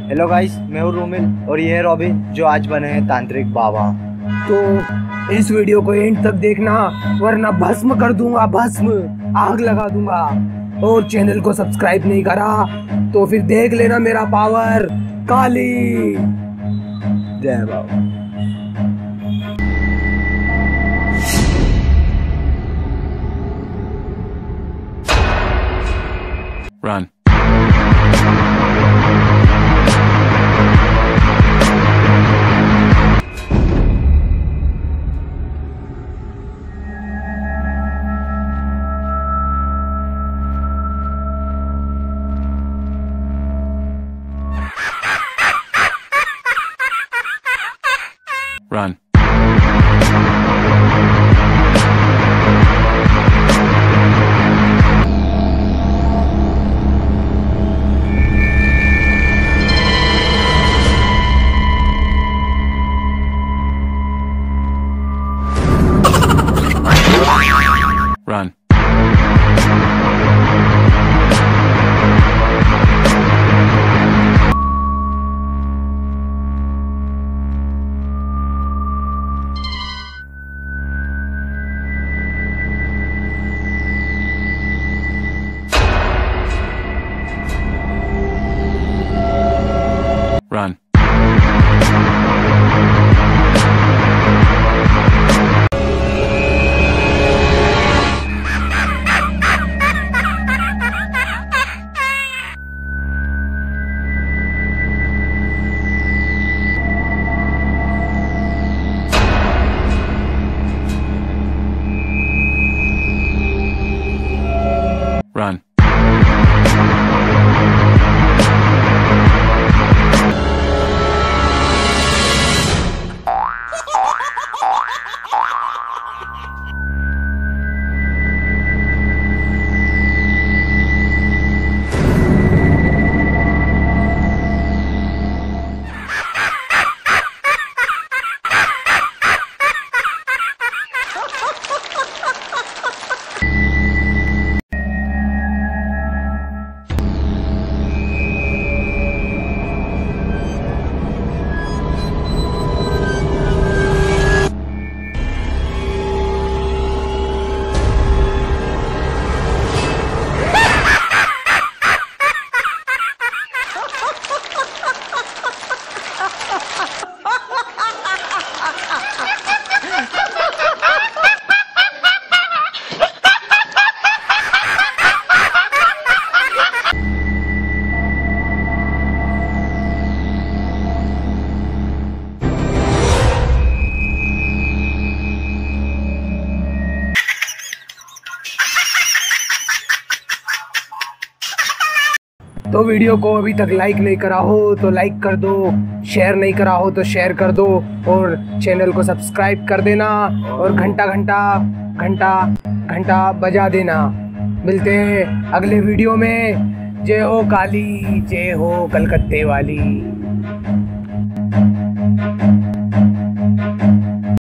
Hello guys, मैं हूँ रोमिल और ये है रॉबिन जो आज बने हैं तांत्रिक बाबा। तो इस वीडियो को एंड तक देखना, वरना भस्म कर दूंगा, भस्म आग लगा दूंगा। और चैनल को सब्सक्राइब नहीं करा तो फिर देख लेना मेरा पावर। काली जय बाबा। Run. Run. Run. Run. Run. तो वीडियो को अभी तक लाइक नहीं करा हो तो लाइक कर दो, शेयर नहीं करा हो तो शेयर कर दो, और चैनल को सब्सक्राइब कर देना, और घंटा घंटा घंटा घंटा बजा देना। मिलते हैं अगले वीडियो में। जय हो काली, जय हो कलकत्ते वाली।